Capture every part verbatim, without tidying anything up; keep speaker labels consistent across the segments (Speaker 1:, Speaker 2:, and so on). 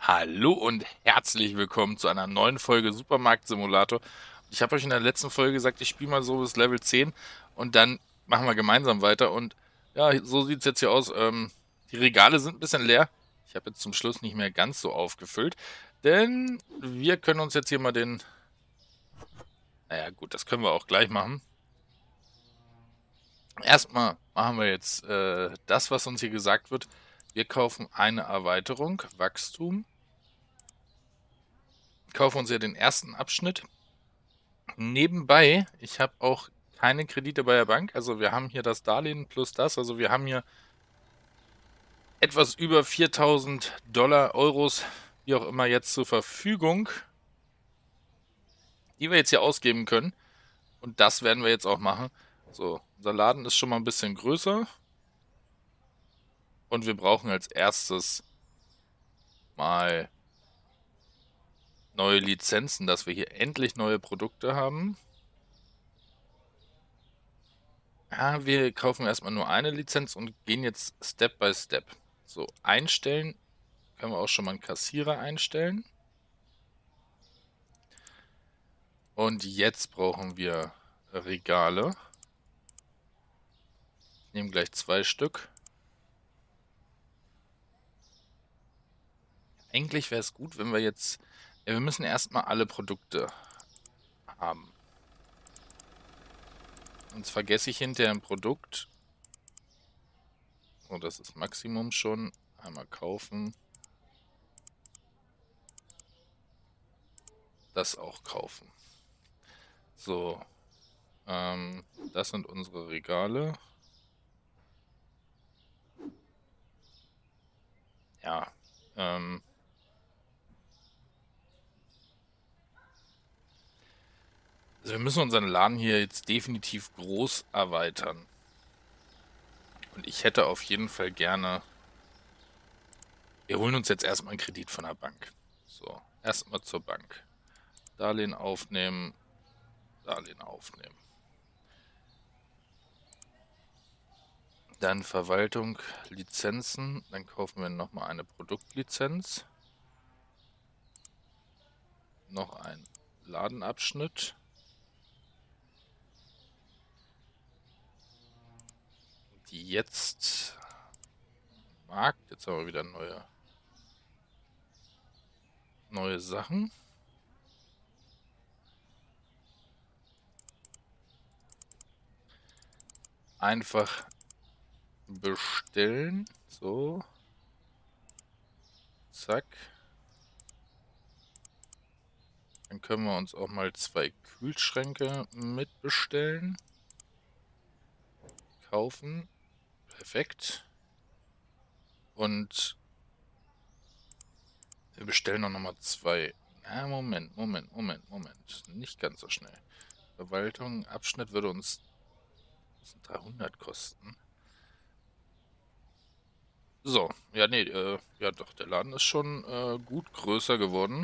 Speaker 1: Hallo und herzlich willkommen zu einer neuen Folge Supermarkt Simulator. Ich habe euch in der letzten Folge gesagt, ich spiele mal so bis Level zehn und dann machen wir gemeinsam weiter. Und ja, so sieht es jetzt hier aus. Ähm, die Regale sind ein bisschen leer. Ich habe jetzt zum Schluss nicht mehr ganz so aufgefüllt, denn wir können uns jetzt hier mal den... Naja gut, das können wir auch gleich machen. Erstmal machen wir jetzt äh, das, was uns hier gesagt wird. Wir kaufen eine Erweiterung, Wachstum. Kaufen uns ja den ersten Abschnitt. Nebenbei, ich habe auch keine Kredite bei der Bank. Also wir haben hier das Darlehen plus das. Also wir haben hier etwas über viertausend Dollar, Euros, wie auch immer jetzt zur Verfügung, die wir jetzt hier ausgeben können. Und das werden wir jetzt auch machen. So, unser Laden ist schon mal ein bisschen größer. Und wir brauchen als erstes mal neue Lizenzen, dass wir hier endlich neue Produkte haben. Ja, wir kaufen erstmal nur eine Lizenz und gehen jetzt Step by Step. So, einstellen können wir auch schon mal einen Kassierer einstellen. Und jetzt brauchen wir Regale. Ich nehme gleich zwei Stück. Eigentlich wäre es gut, wenn wir jetzt... Ja, wir müssen erstmal alle Produkte haben. Sonst vergesse ich hinterher ein Produkt. So, das ist Maximum schon. Einmal kaufen. Das auch kaufen. So. Ähm, das sind unsere Regale. Ja. Ähm... Also wir müssen unseren Laden hier jetzt definitiv groß erweitern. Und ich hätte auf jeden Fall gerne... Wir holen uns jetzt erstmal einen Kredit von der Bank. So, erstmal zur Bank. Darlehen aufnehmen. Darlehen aufnehmen. Dann Verwaltung, Lizenzen. Dann kaufen wir nochmal eine Produktlizenz. Noch ein Ladenabschnitt. Die jetzt... Markt. Jetzt haben wir wieder neue... Neue Sachen. Einfach bestellen. So. Zack. Dann können wir uns auch mal zwei Kühlschränke mitbestellen. Kaufen. Perfekt. Und wir bestellen auch nochmal zwei. Na, Moment, Moment, Moment, Moment. Nicht ganz so schnell. Verwaltung, Abschnitt würde uns dreihundert kosten. So, ja, nee, äh, ja doch, der Laden ist schon äh, gut größer geworden.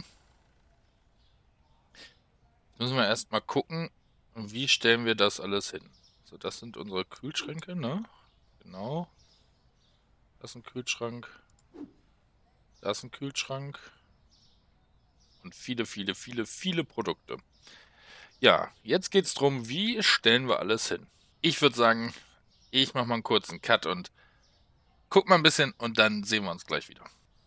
Speaker 1: Jetzt müssen wir erstmal gucken, wie stellen wir das alles hin. So, das sind unsere Kühlschränke, ne? Genau. Das ist ein Kühlschrank. Das ist ein Kühlschrank. Und viele, viele, viele, viele Produkte. Ja, jetzt geht's drum, wie stellen wir alles hin? Ich würde sagen, ich mache mal einen kurzen Cut und guck mal ein bisschen und dann sehen wir uns gleich wieder.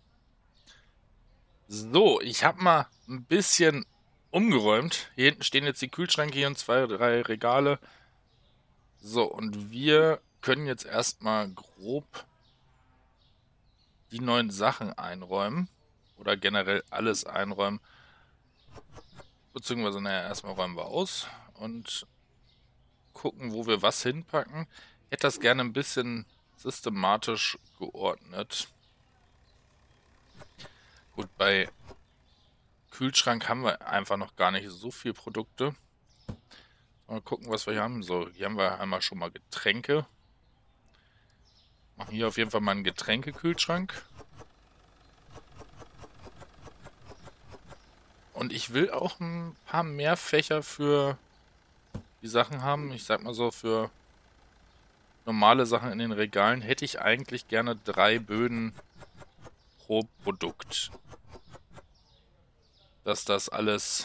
Speaker 1: So, ich habe mal ein bisschen umgeräumt. Hier hinten stehen jetzt die Kühlschränke hier und zwei, drei Regale. So, und wir können jetzt erstmal grob die neuen Sachen einräumen. Oder generell alles einräumen. Beziehungsweise, naja, erstmal räumen wir aus und gucken, wo wir was hinpacken. Ich hätte das gerne ein bisschen systematisch geordnet. Gut, bei Kühlschrank haben wir einfach noch gar nicht so viele Produkte. Mal gucken, was wir hier haben. So, hier haben wir einmal schon mal Getränke. Machen hier auf jeden Fall mal einen Getränkekühlschrank. Und ich will auch ein paar mehr Fächer für die Sachen haben. Ich sag mal so, für normale Sachen in den Regalen hätte ich eigentlich gerne drei Böden pro Produkt. dass das alles,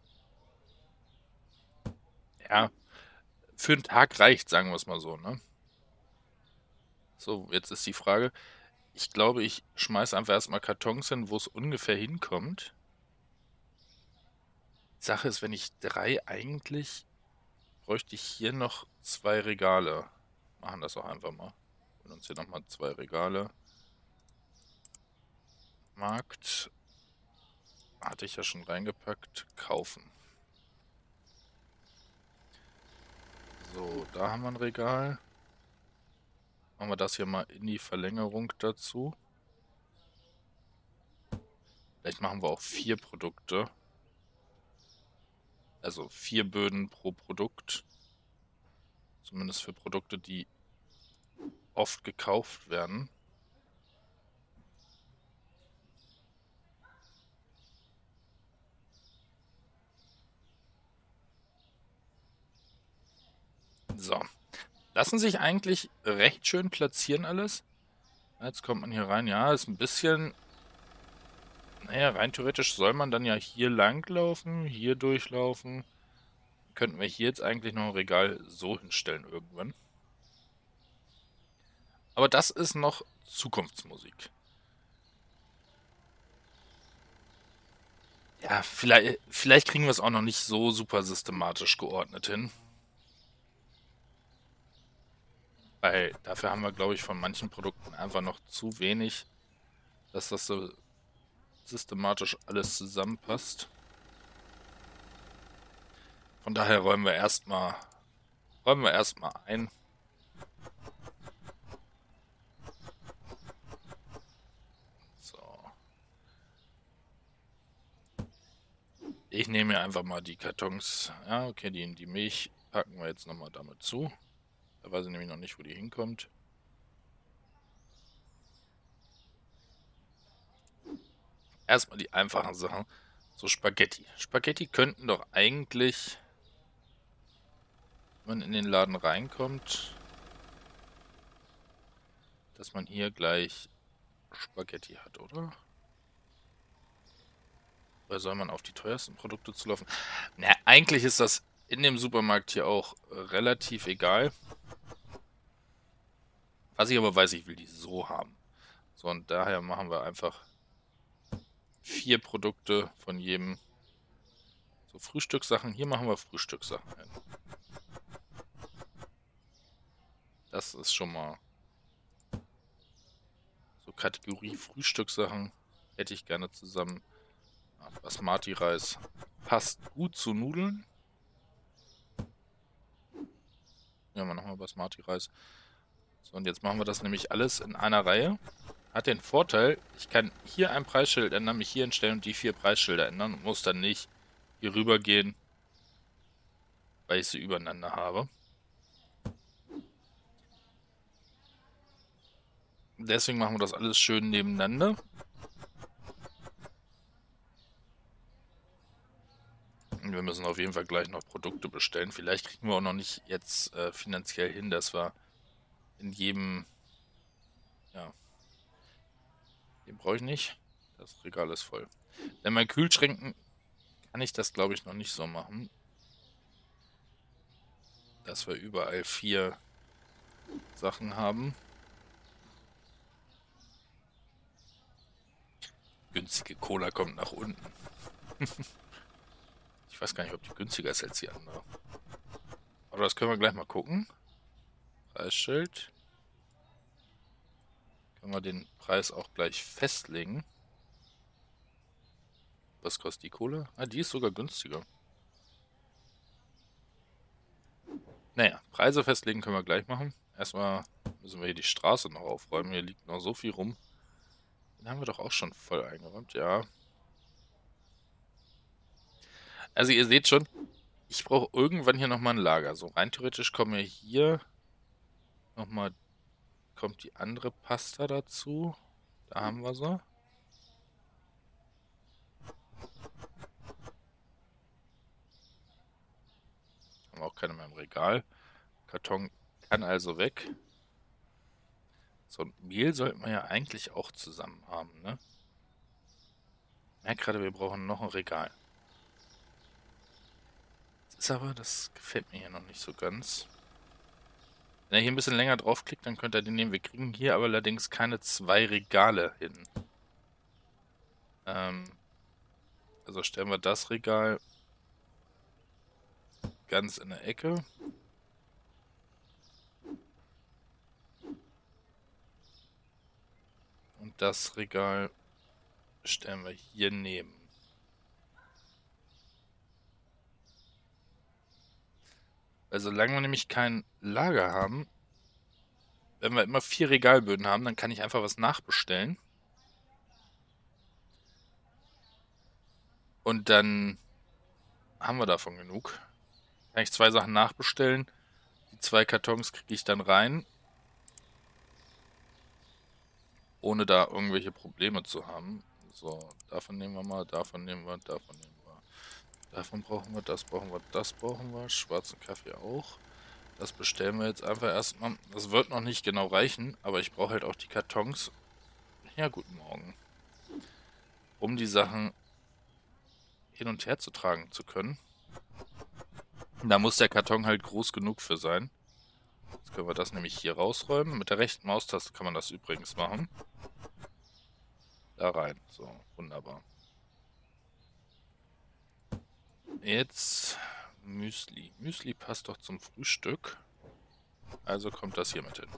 Speaker 1: ja, für einen Tag reicht, sagen wir es mal so, ne? So, jetzt ist die Frage, ich glaube, ich schmeiß einfach erstmal Kartons hin, wo es ungefähr hinkommt. Die Sache ist, wenn ich drei eigentlich, bräuchte ich hier noch zwei Regale. Machen das auch einfach mal. Holen uns hier nochmal zwei Regale. Markt. Hatte ich ja schon reingepackt. Kaufen. So, da haben wir ein Regal. Machen wir das hier mal in die Verlängerung dazu. Vielleicht machen wir auch vier Produkte. Also vier Böden pro Produkt. Zumindest für Produkte, die oft gekauft werden. So. Lassen sich eigentlich recht schön platzieren alles. Jetzt kommt man hier rein. Ja, ist ein bisschen... Naja, rein theoretisch soll man dann ja hier lang laufen, hier durchlaufen. Könnten wir hier jetzt eigentlich noch ein Regal so hinstellen irgendwann. Aber das ist noch Zukunftsmusik. Ja, vielleicht, vielleicht kriegen wir es auch noch nicht so super systematisch geordnet hin. Weil dafür haben wir, glaube ich, von manchen Produkten einfach noch zu wenig, dass das so systematisch alles zusammenpasst. Von daher räumen wir erstmal räumen wir erstmal ein. So. Ich nehme mir einfach mal die Kartons. Ja, okay, die, die Milch packen wir jetzt nochmal damit zu. Da weiß ich nämlich noch nicht, wo die hinkommt. Erstmal die einfachen Sachen. So Spaghetti. Spaghetti könnten doch eigentlich, wenn man in den Laden reinkommt, dass man hier gleich Spaghetti hat, oder? Oder soll man auf die teuersten Produkte zulaufen? Na, eigentlich ist das in dem Supermarkt hier auch relativ egal. Was ich aber weiß, ich will die so haben. So, und daher machen wir einfach vier Produkte von jedem. So, Frühstückssachen. Hier machen wir Frühstückssachen hin. Das ist schon mal so Kategorie Frühstückssachen. Hätte ich gerne zusammen. Ja, Basmati-Reis passt gut zu Nudeln. Ja, mal nochmal Basmati-Reis. So, und jetzt machen wir das nämlich alles in einer Reihe. Hat den Vorteil, ich kann hier ein Preisschild ändern, mich hier hinstellen und die vier Preisschilder ändern und muss dann nicht hier rüber gehen, weil ich sie übereinander habe. Deswegen machen wir das alles schön nebeneinander. Und wir müssen auf jeden Fall gleich noch Produkte bestellen. Vielleicht kriegen wir auch noch nicht jetzt äh, finanziell hin, dass wir in jedem... Ja, den brauche ich nicht. Das Regal ist voll. In meinen Kühlschränken kann ich das, glaube ich, noch nicht so machen, dass wir überall vier Sachen haben. Günstige Cola kommt nach unten. Ich weiß gar nicht, ob die günstiger ist als die andere. Aber das können wir gleich mal gucken. Preisschild. Können wir den Preis auch gleich festlegen. Was kostet die Cola? Ah, die ist sogar günstiger. Naja, Preise festlegen können wir gleich machen. Erstmal müssen wir hier die Straße noch aufräumen. Hier liegt noch so viel rum. Den haben wir doch auch schon voll eingeräumt, ja. Also ihr seht schon, ich brauche irgendwann hier nochmal ein Lager. So rein theoretisch kommen wir hier nochmal, kommt die andere Pasta dazu. Da haben wir sie. Haben wir auch keine mehr im Regal. Karton kann also weg. So, und Mehl sollten wir ja eigentlich auch zusammen haben, ne? merke gerade, wir brauchen noch ein Regal. Das ist aber, das gefällt mir hier noch nicht so ganz. Wenn er hier ein bisschen länger draufklickt, dann könnte er den nehmen. Wir kriegen hier aber allerdings keine zwei Regale hin. Ähm, also stellen wir das Regal ganz in der Ecke. Und das Regal stellen wir hier neben. Weil solange wir nämlich kein Lager haben, wenn wir immer vier Regalböden haben, dann kann ich einfach was nachbestellen. Und dann haben wir davon genug. Kann ich zwei Sachen nachbestellen. Die zwei Kartons kriege ich dann rein, ohne da irgendwelche Probleme zu haben. So, davon nehmen wir mal, davon nehmen wir, davon nehmen wir. Davon brauchen wir, das brauchen wir, das brauchen wir. Schwarzen Kaffee auch. Das bestellen wir jetzt einfach erstmal. Das wird noch nicht genau reichen, aber ich brauche halt auch die Kartons. Ja, guten Morgen. Um die Sachen hin und her zu tragen zu können. Da muss der Karton halt groß genug für sein. Jetzt können wir das nämlich hier rausräumen. Mit der rechten Maustaste kann man das übrigens machen. Da rein. So, wunderbar. Jetzt Müsli. Müsli passt doch zum Frühstück. Also kommt das hier mit hin.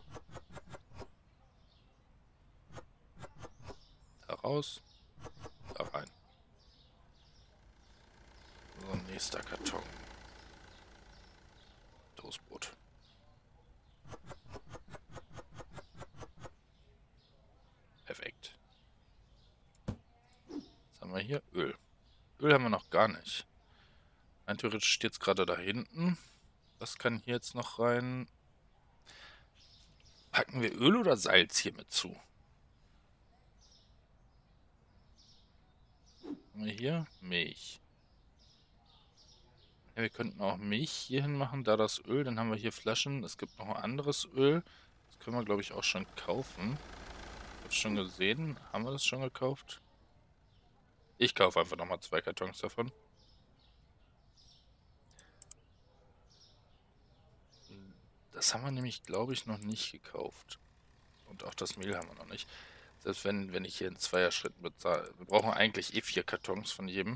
Speaker 1: Da raus. Da rein. So, nächster Karton. Toastbrot. Perfekt. Was haben wir hier? Öl. Öl haben wir noch gar nicht. Rein theoretisch steht es gerade da hinten. Das kann hier jetzt noch rein. Packen wir Öl oder Salz hier mit zu? Haben wir hier Milch. Ja, wir könnten auch Milch hier hin machen, da das Öl. Dann haben wir hier Flaschen. Es gibt noch ein anderes Öl. Das können wir, glaube ich, auch schon kaufen. Ich habe es schon gesehen. Haben wir das schon gekauft? Ich kaufe einfach nochmal zwei Kartons davon. Das haben wir nämlich, glaube ich, noch nicht gekauft. Und auch das Mehl haben wir noch nicht. Selbst wenn, wenn ich hier in Zweier-Schritten bezahle. Wir brauchen eigentlich eh vier Kartons von jedem.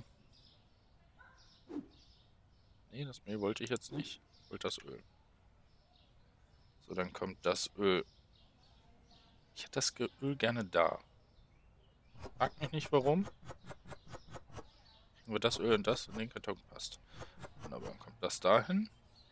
Speaker 1: Nee, das Mehl wollte ich jetzt nicht. Ich wollte das Öl. So, dann kommt das Öl. Ich hätte das Ge- Öl gerne da. Frag mich nicht warum. Kriegen wir das Öl und das in den Karton passt. Wunderbar, dann kommt das dahin.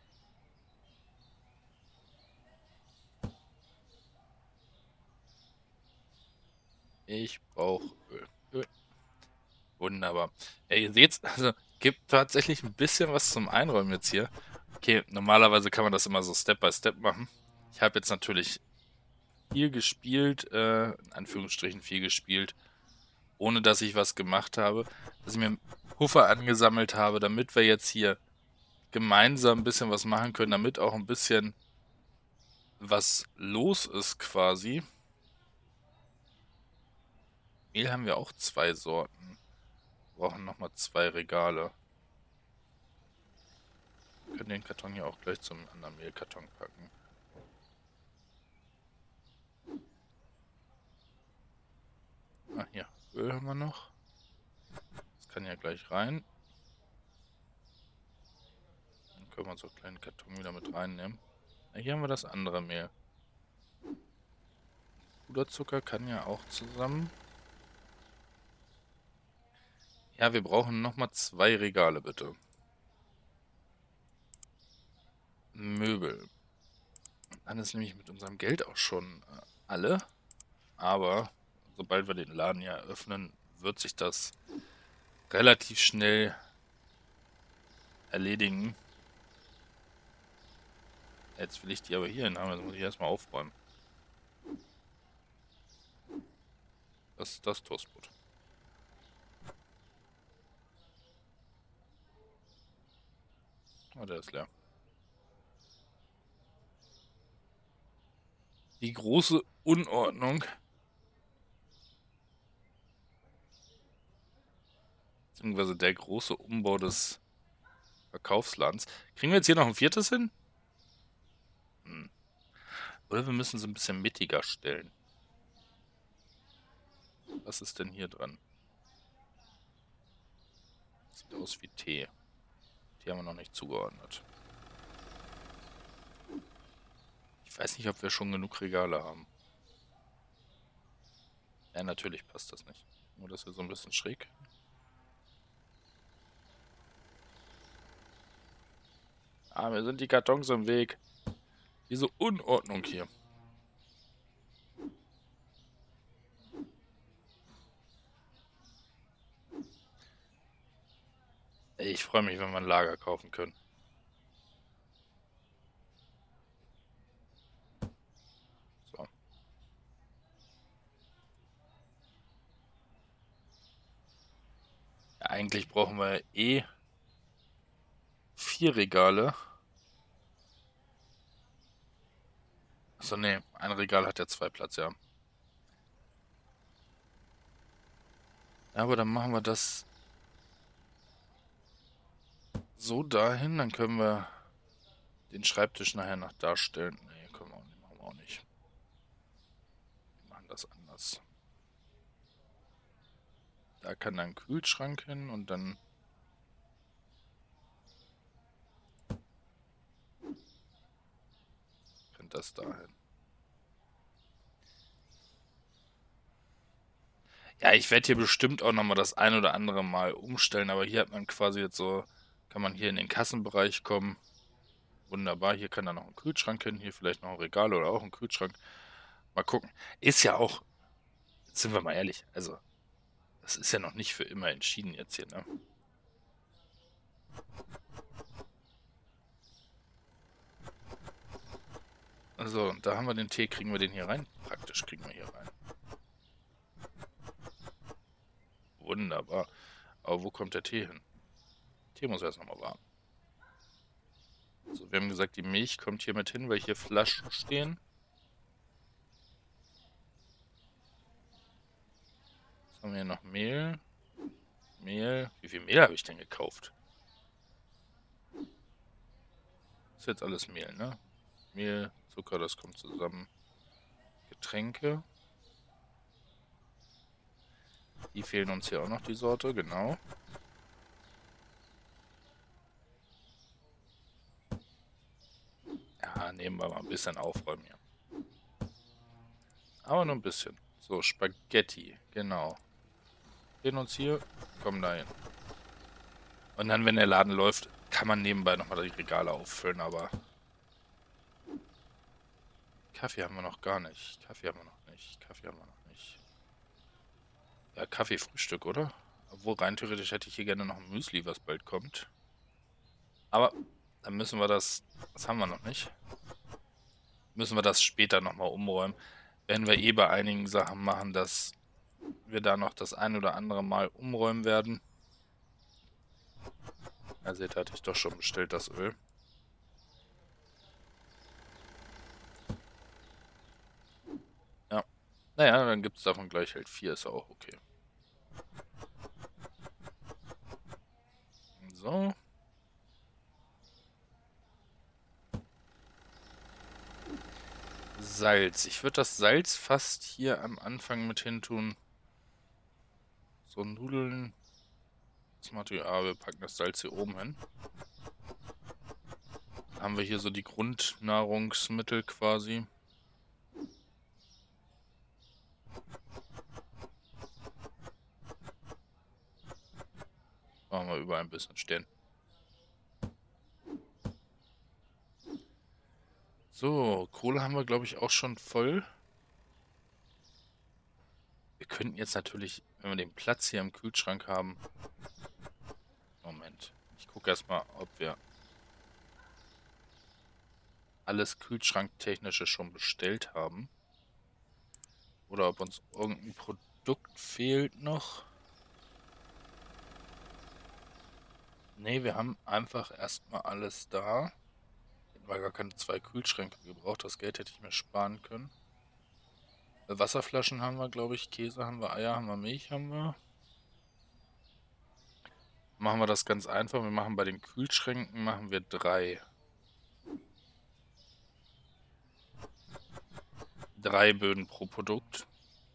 Speaker 1: Ich brauche Öl. Öl. Wunderbar. Ja, ihr seht, also gibt tatsächlich ein bisschen was zum Einräumen jetzt hier. Okay, normalerweise kann man das immer so Step by Step machen. Ich habe jetzt natürlich viel gespielt, äh, in Anführungsstrichen viel gespielt, ohne dass ich was gemacht habe, dass ich mir Puffer angesammelt habe, damit wir jetzt hier gemeinsam ein bisschen was machen können, damit auch ein bisschen was los ist quasi. Mehl haben wir auch zwei Sorten. Wir brauchen nochmal zwei Regale. Wir können den Karton hier auch gleich zum anderen Mehlkarton packen. Ah, hier. Öl haben wir noch. Das kann ja gleich rein. Dann können wir so einen kleinen Karton wieder mit reinnehmen. Ja, hier haben wir das andere Mehl. Puderzucker kann ja auch zusammen. Ja, wir brauchen nochmal zwei Regale, bitte. Möbel. Dann ist nämlich mit unserem Geld auch schon äh, alle. Aber sobald wir den Laden ja eröffnen, wird sich das relativ schnell erledigen. Jetzt will ich die aber hier hin haben, das muss ich erstmal aufräumen. Das ist das Toastbrot. Oh, der ist leer. Die große Unordnung. Beziehungsweise der große Umbau des Verkaufsladens. Kriegen wir jetzt hier noch ein viertes hin? Hm. Oder wir müssen sie ein bisschen mittiger stellen. Was ist denn hier dran? Sieht aus wie Tee. Die haben wir noch nicht zugeordnet. Ich weiß nicht, ob wir schon genug Regale haben. Ja, natürlich passt das nicht. Nur, dass wir so ein bisschen schräg. Ah, mir sind die Kartons im Weg. Diese Unordnung hier. Ich freue mich, wenn wir ein Lager kaufen können. So. Ja, eigentlich brauchen wir eh vier Regale. Achso, nee. Ein Regal hat ja zwei Platz, ja. Ja, aber dann machen wir das so dahin. Dann können wir den Schreibtisch nachher noch darstellen. Nee, können wir auch nicht. Machen wir auch nicht. Wir machen das anders. Da kann dann ein Kühlschrank hin und dann... könnte das dahin. Ja, ich werde hier bestimmt auch nochmal das ein oder andere Mal umstellen, aber hier hat man quasi jetzt so, kann man hier in den Kassenbereich kommen. Wunderbar, hier kann dann noch ein Kühlschrank hin, hier vielleicht noch ein Regal oder auch ein Kühlschrank. Mal gucken. Ist ja auch, sind wir mal ehrlich, also, das ist ja noch nicht für immer entschieden jetzt hier, ne? Also, und da haben wir den Tee, kriegen wir den hier rein? Praktisch kriegen wir hier rein. Wunderbar. Aber wo kommt der Tee hin? Tee muss erst nochmal warm. So, wir haben gesagt, die Milch kommt hier mit hin, weil hier Flaschen stehen. Jetzt haben wir hier noch Mehl. Mehl. Wie viel Mehl habe ich denn gekauft? Ist jetzt alles Mehl, ne? Mehl, Zucker, das kommt zusammen. Getränke. Die fehlen uns hier auch noch, die Sorte, genau. Ja, nehmen wir mal ein bisschen aufräumen hier. Aber nur ein bisschen. So, Spaghetti, genau. Gehen uns hier, kommen dahin. Und dann, wenn der Laden läuft, kann man nebenbei nochmal die Regale auffüllen, aber... Kaffee haben wir noch gar nicht. Kaffee haben wir noch nicht. Kaffee haben wir noch nicht. Ja, Kaffee-Frühstück, oder? Obwohl, rein theoretisch hätte ich hier gerne noch ein Müsli, was bald kommt. Aber dann müssen wir das... Das haben wir noch nicht. Müssen wir das später nochmal umräumen. Werden wir eh bei einigen Sachen machen, dass wir da noch das ein oder andere Mal umräumen werden. Ja, seht, hatte ich doch schon bestellt, das Öl. Ja. Naja, dann gibt es davon gleich halt vier, ist ja auch okay. So. Salz. Ich würde das Salz fast hier am Anfang mit hin tun. So Nudeln. Das Material, wir packen das Salz hier oben hin. Dann haben wir hier so die Grundnahrungsmittel quasi. Machen wir überall ein bisschen stehen. So, Kohle haben wir, glaube ich, auch schon voll. Wir könnten jetzt natürlich, wenn wir den Platz hier im Kühlschrank haben... Moment. Ich gucke erstmal, ob wir alles Kühlschranktechnische schon bestellt haben. Oder ob uns irgendein Produkt fehlt noch. Ne, wir haben einfach erstmal alles da. Hätten wir gar keine zwei Kühlschränke gebraucht. Das Geld hätte ich mir sparen können. Wasserflaschen haben wir, glaube ich. Käse haben wir, Eier haben wir, Milch haben wir. machen wir das ganz einfach. Wir machen bei den Kühlschränken machen wir drei. Drei Böden pro Produkt.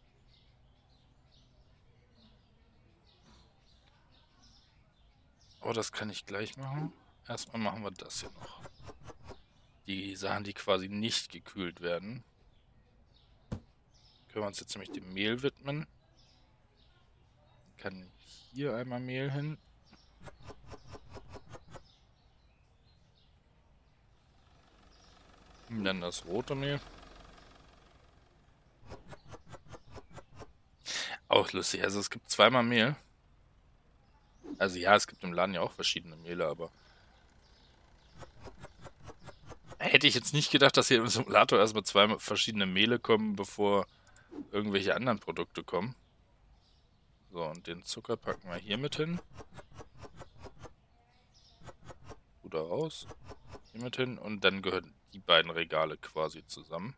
Speaker 1: Oh, das kann ich gleich machen. Erstmal machen wir das hier noch. Die Sachen, die quasi nicht gekühlt werden. Können wir uns jetzt nämlich dem Mehl widmen. Kann hier einmal Mehl hin. Und dann das rote Mehl. Auch lustig, also es gibt zweimal Mehl. Also ja, es gibt im Laden ja auch verschiedene Mehle, aber hätte ich jetzt nicht gedacht, dass hier im Simulator erstmal zwei verschiedene Mehle kommen, bevor irgendwelche anderen Produkte kommen. So, und den Zucker packen wir hier mit hin. Puder raus. Hier mit hin. Und dann gehören die beiden Regale quasi zusammen.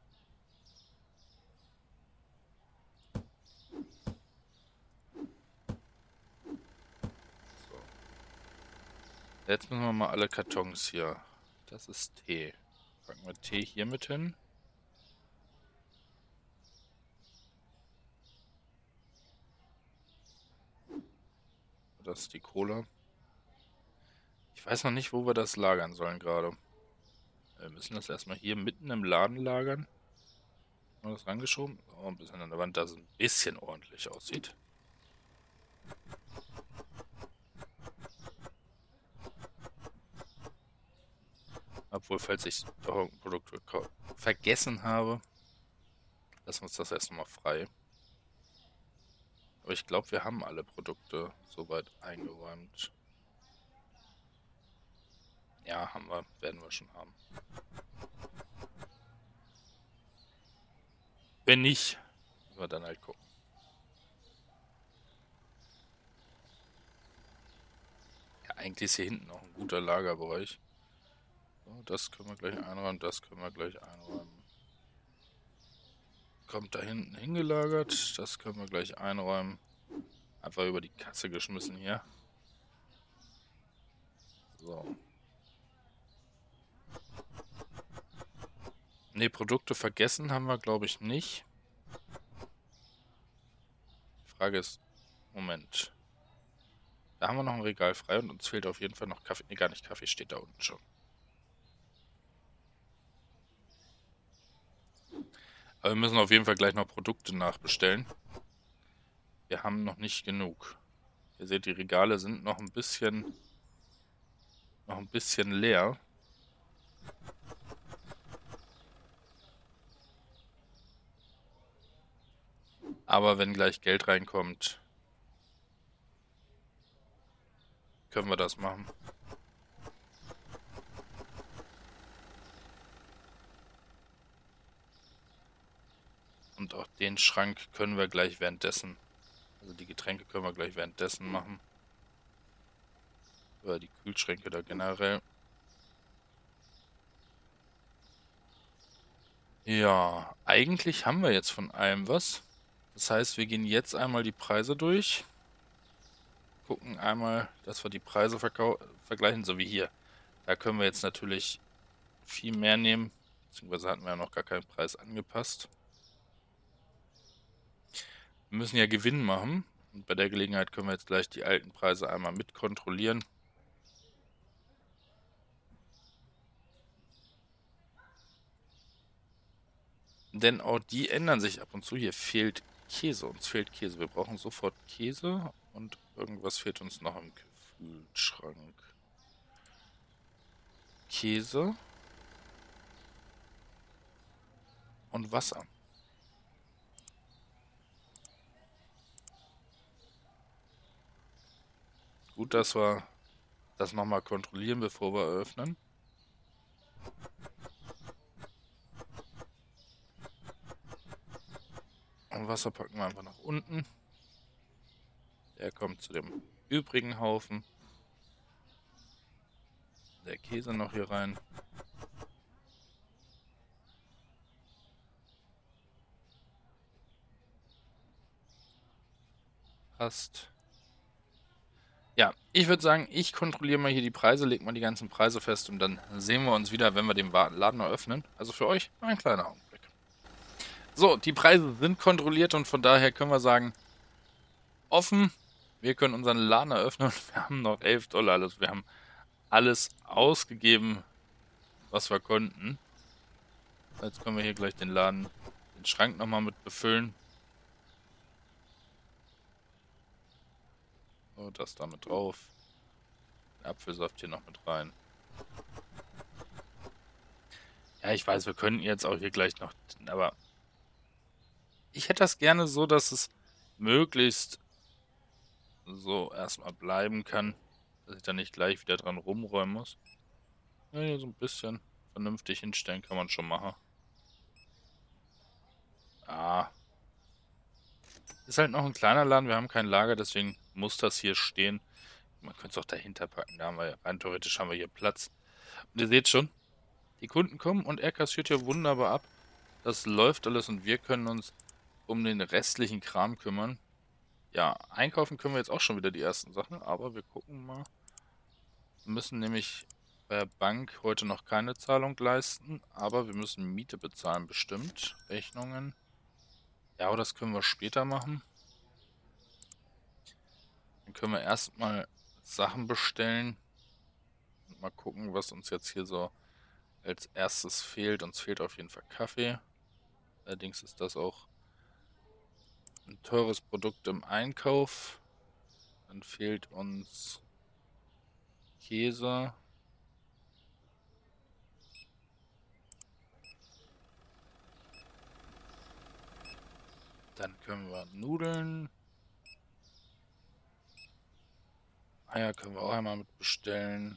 Speaker 1: So. Jetzt müssen wir mal alle Kartons hier. Das ist Tee. Packen wir Tee hier mit hin. Das ist die Cola. Ich weiß noch nicht, wo wir das lagern sollen gerade. Wir müssen das erstmal hier mitten im Laden lagern. Haben wir das rangeschoben? Oh, ein bisschen an der Wand, dass es ein bisschen ordentlich aussieht. Obwohl, falls ich doch ein Produkt vergessen habe, lassen wir uns das erstmal frei. Aber ich glaube, wir haben alle Produkte soweit eingeräumt. Ja, haben wir, werden wir schon haben. Wenn nicht, müssen wir dann halt gucken. Ja, eigentlich ist hier hinten noch ein guter Lagerbereich. So, das können wir gleich einräumen, das können wir gleich einräumen. Kommt da hinten hingelagert, das können wir gleich einräumen. Einfach über die Kasse geschmissen hier. So. Ne, Produkte vergessen haben wir, glaube ich, nicht. Die Frage ist, Moment. Da haben wir noch ein Regal frei und uns fehlt auf jeden Fall noch Kaffee. Ne, gar nicht Kaffee, steht da unten schon. Aber wir müssen auf jeden Fall gleich noch Produkte nachbestellen. Wir haben noch nicht genug. Ihr seht, die Regale sind noch ein bisschen, noch ein bisschen leer. Aber wenn gleich Geld reinkommt, können wir das machen. Und auch den Schrank können wir gleich währenddessen, also die Getränke können wir gleich währenddessen machen. Oder die Kühlschränke da generell. Ja, eigentlich haben wir jetzt von allem was. Das heißt, wir gehen jetzt einmal die Preise durch. Gucken einmal, dass wir die Preise vergleichen, so wie hier. Da können wir jetzt natürlich viel mehr nehmen. Beziehungsweise hatten wir ja noch gar keinen Preis angepasst. Wir müssen ja Gewinn machen. Und bei der Gelegenheit können wir jetzt gleich die alten Preise einmal mit kontrollieren. Denn auch die ändern sich ab und zu. Hier fehlt Käse. Uns fehlt Käse. Wir brauchen sofort Käse. Und irgendwas fehlt uns noch im Kühlschrank. Käse. Und Wasser. Gut, dass wir das nochmal kontrollieren, bevor wir eröffnen. Und Wasser packen wir einfach nach unten. Der kommt zu dem übrigen Haufen. Der Käse noch hier rein. Passt. Ja, ich würde sagen, ich kontrolliere mal hier die Preise, leg mal die ganzen Preise fest und dann sehen wir uns wieder, wenn wir den Wa- Laden eröffnen. Also für euch ein kleiner Augenblick. So, die Preise sind kontrolliert und von daher können wir sagen, offen. Wir können unseren Laden eröffnen und wir haben noch elf Dollar. Also wir haben alles ausgegeben, was wir konnten. Jetzt können wir hier gleich den Laden, den Schrank nochmal mit befüllen. So, das da mit drauf. Den Apfelsaft hier noch mit rein. Ja, ich weiß, wir könnten jetzt auch hier gleich noch, aber ich hätte das gerne so, dass es möglichst so erstmal bleiben kann, dass ich da nicht gleich wieder dran rumräumen muss. Ja, hier so ein bisschen vernünftig hinstellen kann man schon machen. Ah. Ist halt noch ein kleiner Laden, wir haben kein Lager, deswegen muss das hier stehen. Man könnte es auch dahinter packen, da haben wir, rein theoretisch haben wir hier Platz. Und ihr seht schon, die Kunden kommen und er kassiert hier wunderbar ab. Das läuft alles und wir können uns um den restlichen Kram kümmern. Ja, einkaufen können wir jetzt auch schon wieder die ersten Sachen, aber wir gucken mal. Wir müssen nämlich bei der Bank heute noch keine Zahlung leisten, aber wir müssen Miete bezahlen bestimmt. Rechnungen. Ja, aber das können wir später machen. Dann können wir erstmal Sachen bestellen. Und mal gucken, was uns jetzt hier so als erstes fehlt. Uns fehlt auf jeden Fall Kaffee. Allerdings ist das auch ein teures Produkt im Einkauf. Dann fehlt uns Käse. Dann können wir Nudeln. Eier können wir auch einmal mit bestellen.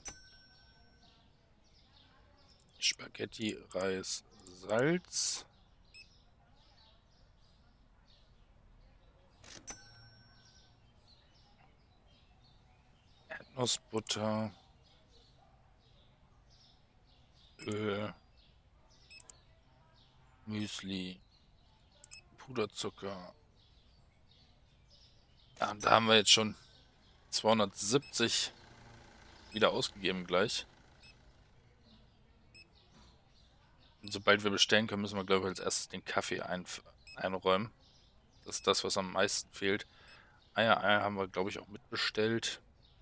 Speaker 1: Spaghetti, Reis, Salz. Erdnussbutter. Öl. Müsli. Puderzucker. Ja, und da haben wir jetzt schon zweihundertsiebzig wieder ausgegeben gleich. Und sobald wir bestellen können, müssen wir, glaube ich, als erstes den Kaffee ein, einräumen. Das ist das, was am meisten fehlt. Eier, Eier haben wir, glaube ich, auch mitbestellt.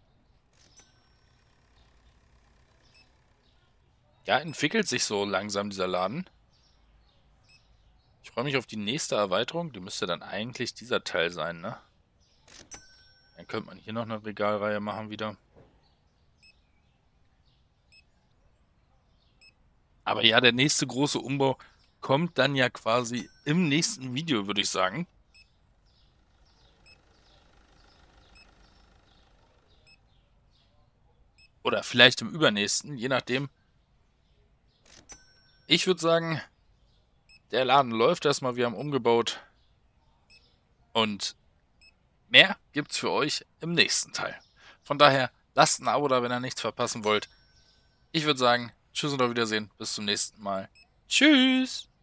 Speaker 1: Ja, entwickelt sich so langsam dieser Laden. Ich freue mich auf die nächste Erweiterung. Die müsste dann eigentlich dieser Teil sein, ne? Dann könnte man hier noch eine Regalreihe machen wieder. Aber ja, der nächste große Umbau kommt dann ja quasi im nächsten Video, würde ich sagen. Oder vielleicht im übernächsten, je nachdem. Ich würde sagen, der Laden läuft erstmal, wir haben umgebaut. Und mehr gibt's für euch im nächsten Teil. Von daher, lasst ein Abo da, wenn ihr nichts verpassen wollt. Ich würde sagen, tschüss und auf Wiedersehen. Bis zum nächsten Mal. Tschüss!